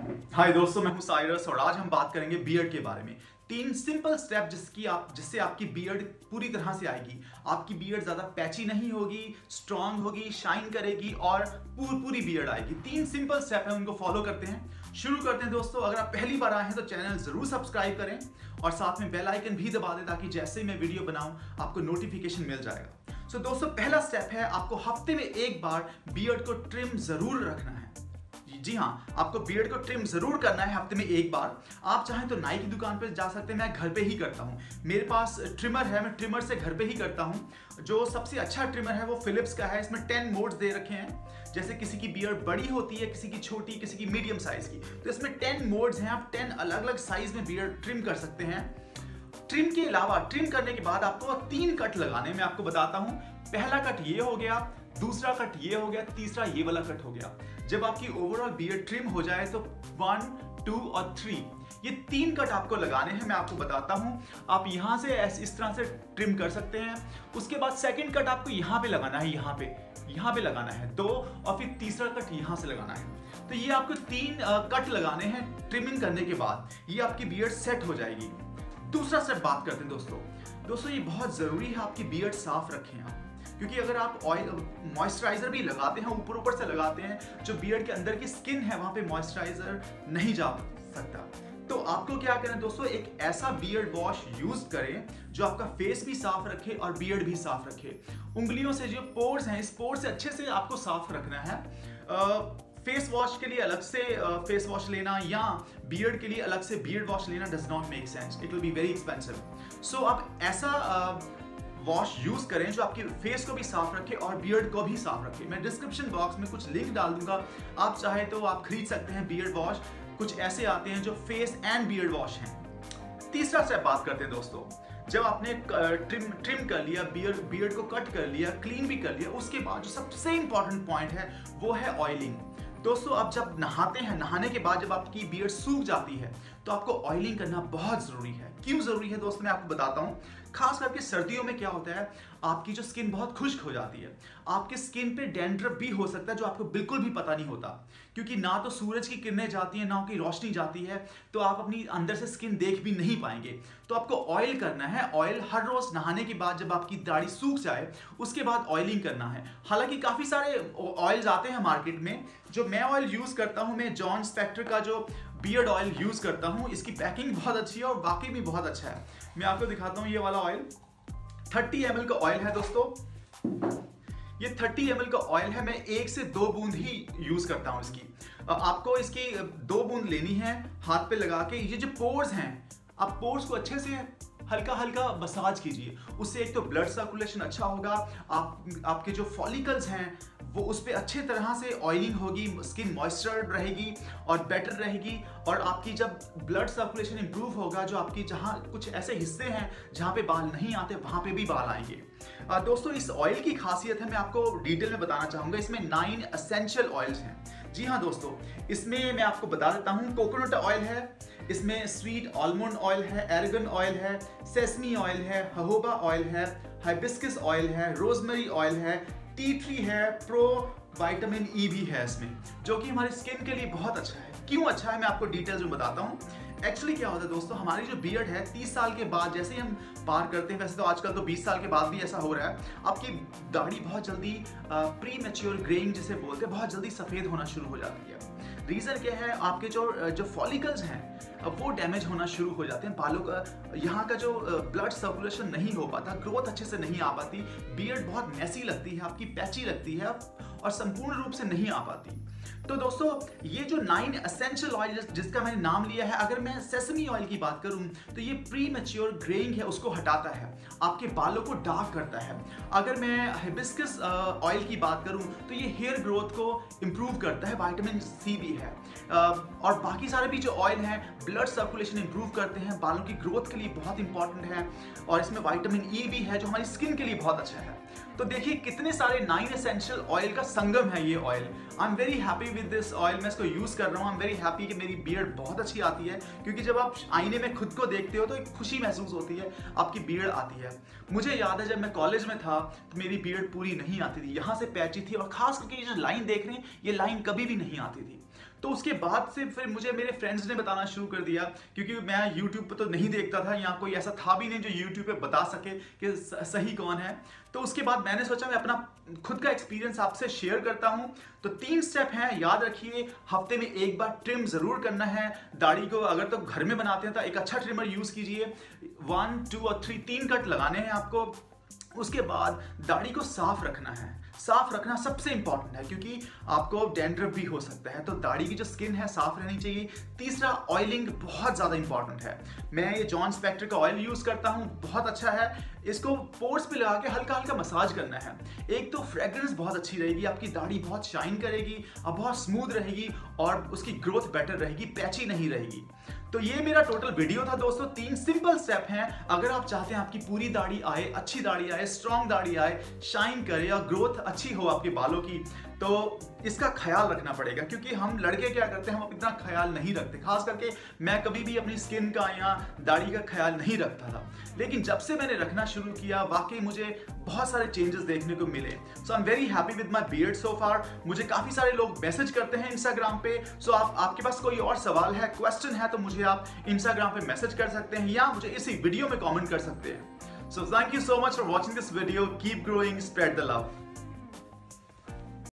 हाय दोस्तों, मैं हूं साइरस और आज हम बात करेंगे बियर्ड के बारे में। 3 सिंपल स्टेप जिससे आपकी बियर्ड पूरी तरह से आएगी। आपकी बियर्ड ज्यादा पैची नहीं होगी, स्ट्रांग होगी, शाइन करेगी और पूरी बियर्ड आएगी। 3 सिंपल स्टेप है, उनको फॉलो करते हैं। शुरू करते हैं दोस्तों। अगर आप पहली बार आए हैं तो चैनल जरूर सब्सक्राइब करें और साथ में बेल आइकन भी दबा दें ताकि जैसे ही मैं वीडियो बनाऊं आपको नोटिफिकेशन मिल जाएगा। सो दोस्तों, पहला स्टेप है आपको हफ्ते में एक बार बियर्ड को ट्रिम जरूर रखना है। जी हाँ, आपको बियर्ड को ट्रिम जरूर करना है हफ्ते में एक बार। आप चाहें तो नाई की दुकान पर जा सकते हैं, मैं घर पे ही करता हूँ। मेरे पास ट्रिमर है, मैं ट्रिमर से घर पे ही करता हूँ। जो सबसे अच्छा ट्रिमर है वो फिलिप्स का है। इसमें 10 मोड्स दे रखे हैं। जैसे किसी की बियर्ड बड़ी होती है, किसी की छोटी, किसी की मीडियम साइज की, तो इसमें 10 मोड्स हैं। आप 10 अलग अलग साइज में बियर्ड ट्रिम कर सकते हैं। ट्रिम के अलावा ट्रिम करने के बाद आपको 3 कट लगाने, मैं आपको बताता हूँ। पहला कट ये हो गया, दूसरा कट ये हो गया, तीसरा ये वाला कट हो गया। जब आपकी ओवरऑल बियर्ड ट्रिम हो जाए तो 1, 2 और 3 ये 3 कट आपको लगाने हैं। मैं आपको बताता हूं। आप यहां से इस तरह से ट्रिम कर सकते हैं। उसके बाद सेकंड कट आपको यहां पे लगाना है, यहां पे लगाना है 2, और फिर तीसरा कट यहां से लगाना है। तो ये आपको 3 कट लगाने हैं। ट्रिमिंग करने के बाद ये आपकी बियर्ड सेट हो जाएगी। दूसरा स्टेप बात करते हैं दोस्तों, ये बहुत जरूरी है आपकी बियर्ड साफ रखें आप, क्योंकि अगर आप ऑयल मॉइस्चराइजर भी लगाते हैं, ऊपर से लगाते हैं, जो बियर्ड के अंदर की स्किन है वहां पे मॉइस्चराइजर नहीं जा सकता। तो आपको क्या करना है दोस्तों, एक ऐसा बियर्ड वॉश यूज करें जो आपका फेस भी साफ रखे और बियर्ड भी साफ रखे। उंगलियों से जो पोर्स हैं, इस पोर्स से अच्छे से आपको साफ रखना है। फेस वॉश के लिए अलग से फेस वॉश लेना या बियर्ड के लिए अलग से बियर्ड वॉश लेना does not make sense, it will be very expensive. So आप ऐसा वॉश यूज करें जो आपके फेस को भी साफ रखे और बियर्ड को भी साफ रखे। मैं डिस्क्रिप्शन बॉक्स में कुछ लिंक डाल दूंगा, आप चाहे तो आप खरीद सकते हैं बियर्ड वॉश। कुछ ऐसे आते हैं जो फेस एंड बियर्ड वॉश हैं। तीसरा स्टेप बात करते हैं दोस्तों, जब आपने ट्रिम कर लिया, बियर्ड को कट कर लिया, क्लीन भी कर लिया, उसके बाद जो सबसे इंपॉर्टेंट पॉइंट है वो है ऑयलिंग। दोस्तों, आप जब नहाते हैं, नहाने के बाद जब आपकी बियर्ड सूख जाती है तो आपको ऑयलिंग करना बहुत जरूरी है। क्यों जरूरी है दोस्तों, मैं आपको बताता हूं। खास करके सर्दियों में क्या होता है, आपकी जो स्किन बहुत खुश्क हो जाती है। आपके स्किन पे डैंड्रफ भी हो सकता है जो आपको बिल्कुल भी पता नहीं होता, क्योंकि ना तो सूरज की किरणें जाती हैं, ना की रोशनी जाती है, तो आप अपनी अंदर से स्किन देख भी नहीं पाएंगे। तो आपको ऑयल करना है। ऑयल हर रोज नहाने के बाद जब आपकी दाढ़ी सूख जाए उसके बाद ऑयलिंग करना है। हालांकि काफी सारे ऑयल्स आते हैं मार्केट में। जो मैं ऑयल यूज करता हूं, मैं जॉन स्पेक्टर का जो बियर्ड ऑयल यूज करता हूं। इसकी पैकिंग बहुत अच्छी है और वाकई भी बहुत अच्छा है। मैं आपको दिखाता हूं। ये वाला ऑयल 30 ml का ऑयल है दोस्तों। ये 30 ml का ऑयल है। मैं 1 से 2 बूंद ही यूज करता हूं इसकी। आपको इसकी 2 बूंद लेनी है, हाथ पे लगा के। ये जो पोर्स हैं, आप पोर्स को अच्छे से हल्का हल्का मसाज कीजिए। उससे एक तो ब्लड सर्कुलेशन अच्छा होगा, आपके जो फॉलिकल्स हैं वो उस पर अच्छे तरह से ऑयलिंग होगी, स्किन मॉइस्चर रहेगी और बेटर रहेगी। और आपकी जब ब्लड सर्कुलेशन इंप्रूव होगा, जो आपकी जहाँ कुछ ऐसे हिस्से हैं जहाँ पे बाल नहीं आते वहाँ पे भी बाल आएंगे। दोस्तों, इस ऑयल की खासियत है, मैं आपको डिटेल में बताना चाहूँगा। इसमें 9 एसेंशियल ऑयल्स हैं। जी हाँ दोस्तों, इसमें मैं आपको बता देता हूँ। कोकोनट ऑयल है, इसमें स्वीट आलमंड ऑयल है, एर्गन ऑयल है, सेसमी ऑयल है, जोजोबा ऑयल है, हाइबिस्कस ऑयल है, रोजमेरी ऑयल है, टी ट्री है, प्रो विटामिन ई भी है इसमें, जो कि हमारी स्किन के लिए बहुत अच्छा है। क्यों अच्छा है मैं आपको डिटेल्स में बताता हूँ। एक्चुअली क्या होता है दोस्तों, हमारी जो बियर्ड है 30 साल के बाद जैसे ही हम पार करते हैं, वैसे तो आजकल तो 20 साल के बाद भी ऐसा हो रहा है, आपकी दाढ़ी बहुत जल्दी प्री मैच्योर ग्रेइंग जिसे बोलते हैं, बहुत जल्दी सफेद होना शुरू हो जाती है। रीजन क्या है, आपके जो फॉलिकल्स हैं वो डैमेज होना शुरू हो जाते हैं। बालों का यहाँ का जो ब्लड सर्कुलेशन नहीं हो पाता, ग्रोथ अच्छे से नहीं आ पाती, बियर्ड बहुत मैसी लगती है, आपकी पैची लगती है और संपूर्ण रूप से नहीं आ पाती। तो दोस्तों, ये जो 9 एसेंशियल ऑयल जिसका मैंने नाम लिया है, अगर मैं सेसमी ऑयल की बात करूं तो ये प्री मैच्योर ग्रेइंग है उसको हटाता है, आपके बालों को डार्क करता है। अगर मैं हाइबिस्कस ऑयल की बात करूं तो ये हेयर ग्रोथ को इंप्रूव करता है, विटामिन सी भी है। और बाकी सारे भी जो ऑयल हैं ब्लड सर्कुलेशन इंप्रूव करते हैं, बालों की ग्रोथ के लिए बहुत इंपॉर्टेंट है। और इसमें विटामिन ई भी है जो हमारी स्किन के लिए बहुत अच्छा है। तो देखिए कितने सारे 9 एसेंशियल ऑयल का संगम है ये oil. I am very happy with this oil. मैं इसको यूज कर रहा हूँ। आई एम वेरी हैप्पी कि मेरी बियर्ड बहुत अच्छी आती है, क्योंकि जब आप आईने में खुद को देखते हो तो एक खुशी महसूस होती है, आपकी बियर्ड आती है। मुझे याद है जब मैं कॉलेज में था तो मेरी बियर्ड पूरी नहीं आती थी, यहाँ से पैची थी, और खास करके ये जो लाइन देख रहे हैं ये लाइन कभी भी नहीं आती थी। तो उसके बाद से फिर मुझे मेरे फ्रेंड्स ने बताना शुरू कर दिया, क्योंकि मैं यूट्यूब पे तो नहीं देखता था, यहाँ कोई ऐसा था भी नहीं जो यूट्यूब पे बता सके कि सही कौन है। तो उसके बाद मैंने सोचा मैं अपना खुद का एक्सपीरियंस आपसे शेयर करता हूं। तो 3 स्टेप हैं, याद रखिए। हफ्ते में एक बार ट्रिम जरूर करना है दाढ़ी को। अगर तो घर में बनाते हैं तो एक अच्छा ट्रिमर यूज कीजिए। 1, 2 और 3 कट लगाने हैं आपको। उसके बाद दाढ़ी को साफ रखना है। साफ रखना सबसे इंपॉर्टेंट है, क्योंकि आपको डैंड्रफ भी हो सकता है, तो दाढ़ी की जो स्किन है साफ रहनी चाहिए। तीसरा, ऑयलिंग बहुत ज्यादा इंपॉर्टेंट है। मैं ये जॉन स्पेक्टर का ऑयल यूज करता हूँ, बहुत अच्छा है। इसको पोर्स पे लगा के हल्का हल्का मसाज करना है। एक तो फ्रेग्रेंस बहुत अच्छी रहेगी, आपकी दाढ़ी बहुत शाइन करेगी, अब बहुत स्मूथ रहेगी और उसकी ग्रोथ बेटर रहेगी, पैची नहीं रहेगी। तो ये मेरा टोटल वीडियो था दोस्तों। 3 सिंपल स्टेप हैं। अगर आप चाहते हैं आपकी पूरी दाढ़ी आए, अच्छी दाढ़ी आए, स्ट्रॉन्ग दाढ़ी आए, शाइन करे और ग्रोथ अच्छी हो आपके बालों की, तो इसका ख्याल रखना पड़ेगा। क्योंकि हम लड़के क्या करते हैं, हम इतना ख्याल नहीं रखते। खास करके मैं कभी भी अपनी स्किन का या दाढ़ी का ख्याल नहीं रखता था, लेकिन जब से मैंने रखना शुरू किया, वाकई मुझे बहुत सारे चेंजेस देखने को मिले। So I am very happy with my beard so far. मुझे काफी सारे लोग मैसेज करते हैं इंस्टाग्राम पे। सो आपके पास कोई और सवाल है, क्वेश्चन है, तो मुझे आप इंस्टाग्राम पे मैसेज कर सकते हैं या मुझे इसी वीडियो में कमेंट कर सकते हैं। So thank you so much for watching this video. Keep growing, spread the love.